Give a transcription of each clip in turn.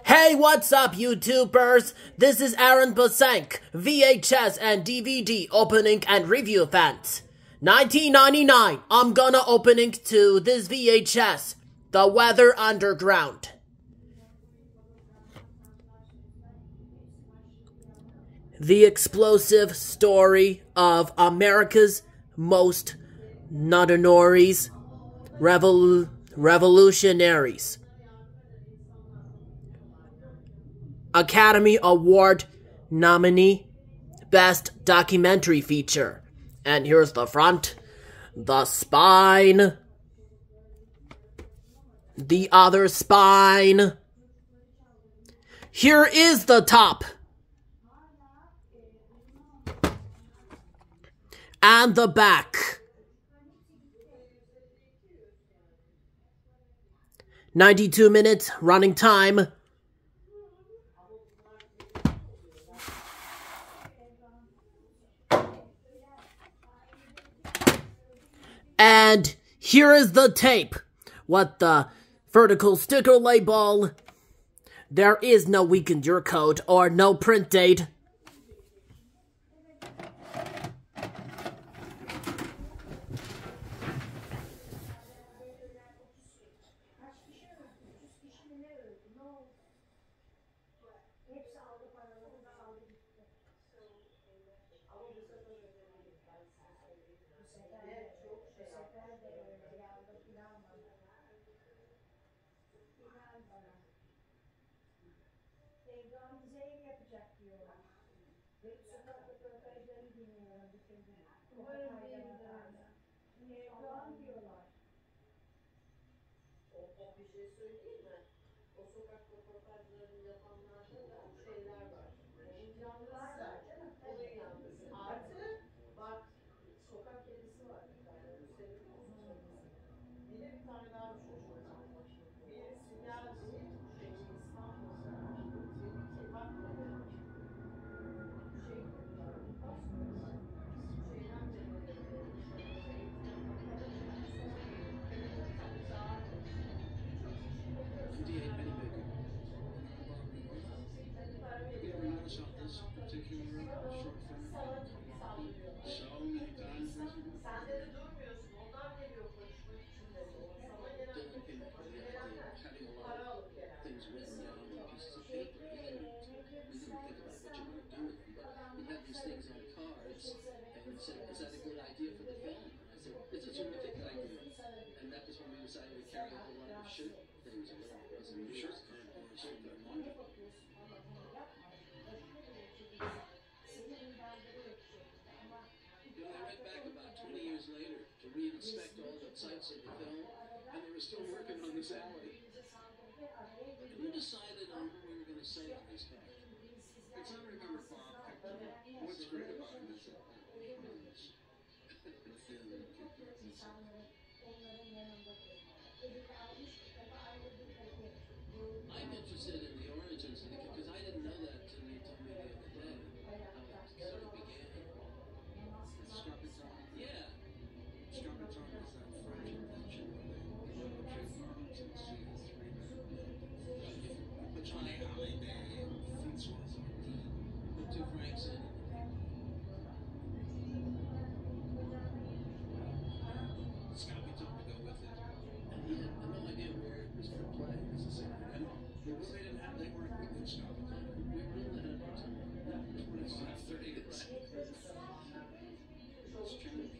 Hey, what's up, YouTubers? This is Aaron Bosank, VHS and DVD opening and review fans. 1999, I'm gonna opening to this VHS, The Weather Underground. The explosive story of America's most notorious revolutionaries. Academy Award nominee, Best Documentary Feature. And here's the front, the spine, the other spine. Here is the top. And the back. 92 minutes running time. And here is the tape with the vertical sticker label. There is no week in your code or no print date. Bir şey söyleyeyim mi? O sokak röportajlarını yapanlarda da şeyler var. İmkanlar var canım. Olayı yalnız. Artı bak sokak kedisi var bir tane. Seviyor musun? Bir de bir tane daha bir çocuk var. Bir sinyalci İstanbul'da bir bak Sende de durmuyorsun. Ondan geliyor konuşmak için dedi. Sana gelenler para alıp genelde. Later to reinspect all the sites of the film, and they were still working on this alley. Who decided on who we were going to say on this guy? It's I remember Bob picked him. What's great about him is that I'm interested in the origins because I didn't know that until you told me the other day how it sort of began. Yeah. Strumperton was that French invention where they trademarked and see the three-man. But Johnny Hallyday and Francois Hardy put two Franks in. Scotty told me to go with it. And he had no idea where it was going to play necessarily. And they weren't with Scotty. We were in the It's not 30 to 6. It's true.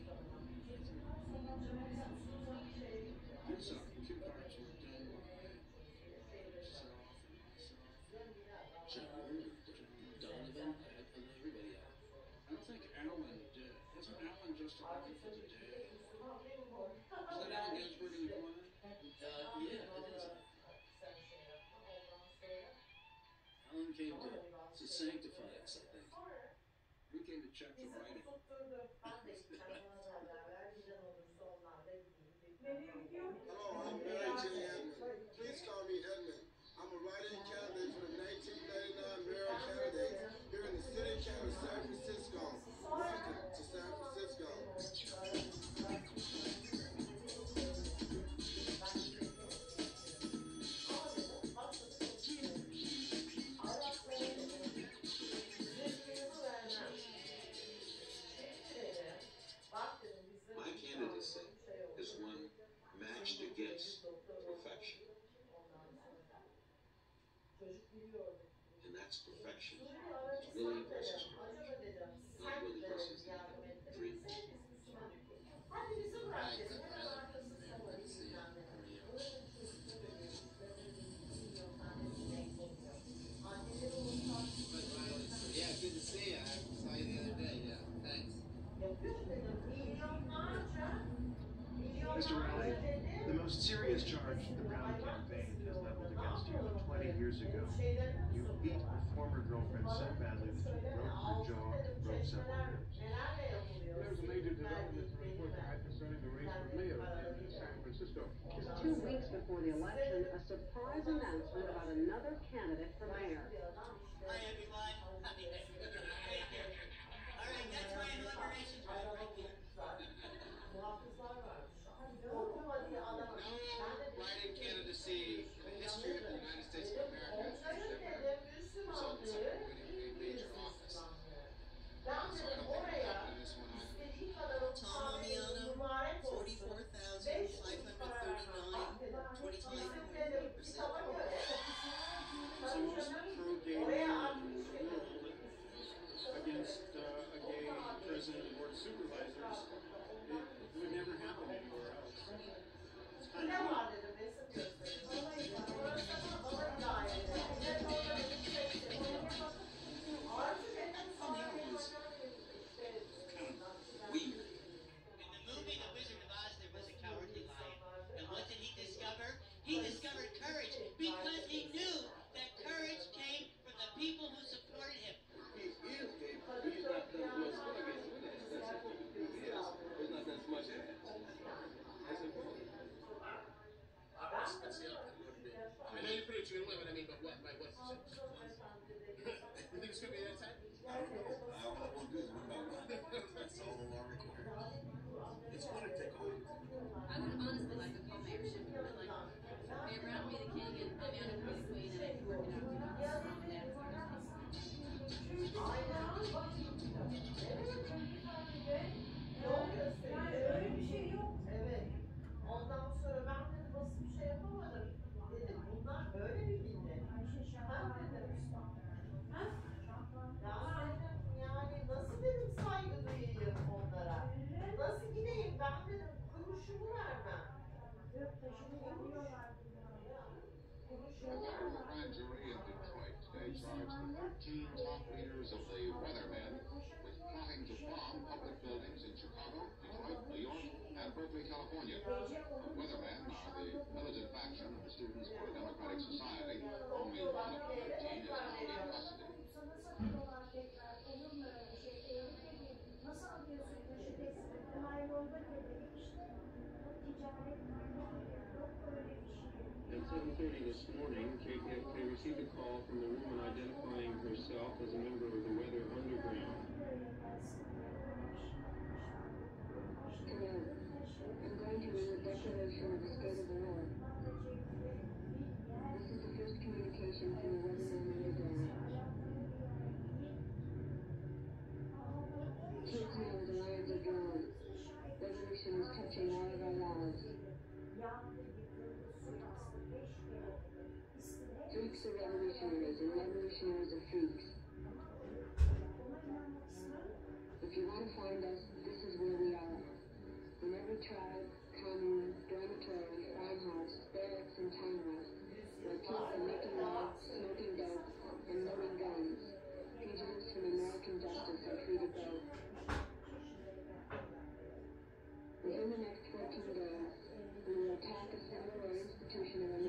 Two parts were done by yourself and myself, John and Donovan, and everybody else. I don't think Alan did. Wasn't Alan just around for the day? Is that Alan Ginsberg in the corner? Yeah, it is. Alan came to sanctify us, I think. We came to check the writing. Hello, I'm Barry J. Edmond. Please call me Edmond. I'm a writing candidate for the 1999 mayoral candidate here in the city council of San Francisco. Welcome to San Francisco. That's perfection. Lily versus George. Lily versus Nathan. Free. Hadi bizi bırak I dedim. could Hemen rather arkasını man salladı than see bilmem ne. Maria. Buranın çocukları diyor. Milyon tanesi renk oluyor. Anneleri olsa But Riley, so yeah, good to see you. I saw you the other day. Yeah, thanks. yapıyor dedim. Milyonlarca. Mr. Riley, Milyonlarca dedim. the most serious charge the Brown campaign has leveled against you 20 years ago. You beat a former girlfriend so badly that you broke her jaw and broke several ribs. There was a major development to report tonight concerning the race for mayor in San Francisco. Just 2 weeks before the election, a surprise announcement about another candidate for mayor. Hi everyone. All right, that's my inauguration drive right there. No write-in candidacy in the history of the United States of America has ever resulted in someone winning a major office. So I don't think I'm confident in this one either. Tom Amiano, 44,539, 20 times 40%. It's the most pro-gay man in the world against a gay president of board of supervisors. It would never happen anywhere else. It's kind of weird. Weird. In the movie The Wizard of Oz, there was a cowardly lion. And what did he discover? He discovered courage because he knew that courage came from the people who supported him. He is gay. He's not done well spin against women. That's who he is. There's not that much in it. That's important. Let's see how it would be. I know you predict you're gonna win, but I mean, but what? By what percentage? You think it's gonna be that tight? I don't know. All I want to do is win by one. That's all the law requires. It's going to take all. I would honestly like a co-mayorship. I would like Mayor Brown to be the king and Amanda to be the queen, and I can work it out together. Yani öyle bir şey yok. Evet. Ondan sonra ben dedim basın bir şey yapamadım. Dedim bunlar böyle bir millet. Ha dedim. Ha? Ya dedim yani nasıl dedim saygı duyayım onlara. Nasıl gideyim ben dedim kuruşumu vermem. A federal grand jury in Detroit today charged the 13 top leaders of the Weathermen with plotting to bomb public buildings in Chicago, Detroit, New York, and Berkeley, California. The Weathermen are the militant faction of the Students for a Democratic Society. Only one of the 13 is now in custody. At 7:30 this morning, KPFK received a call from a woman identifying herself as a member of the Weather Underground. Hello. I'm going to read a declaration of the state of the War. This is the first communication from the Weatherman Underground. Kids know the lines are drawn. Revolution is touching all of our lives. Freaks are revolutionaries, and revolutionaries are freaks. If you want to find us, this is where we are. In every tribe, commune, dormitory, farmhouse, barracks, and townhouse, where kids are making love, smoking dope, and loading guns, fugitives from American justice are free to go. Within the next 14 days, we will attack a single institution of America.